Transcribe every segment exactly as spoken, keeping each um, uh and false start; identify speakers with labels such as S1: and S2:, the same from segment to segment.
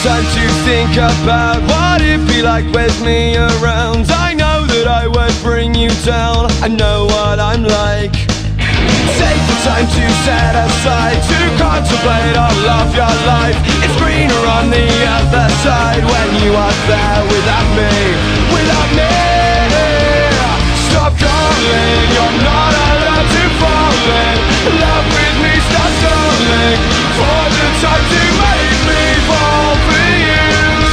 S1: time to think about what it'd be like with me around. I know that I would bring you down, I know what I'm like. Take the time to set aside, to contemplate all of your life. It's greener on the other side when you are there without me, without me. Stop calling, you're not allowed to fall in love with me, stop stalling for the time to make me fall for you.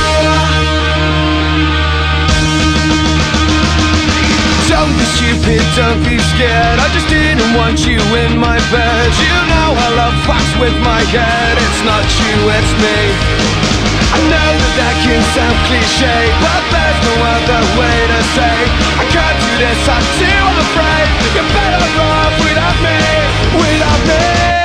S1: Don't be stupid, don't be scared, I just didn't want you in my bed. You know I love fucks with my head, it's not you, it's me. I know that that can sound cliche, but there's no other way to say I can't do this, I'm too afraid. You're better off without me, without me.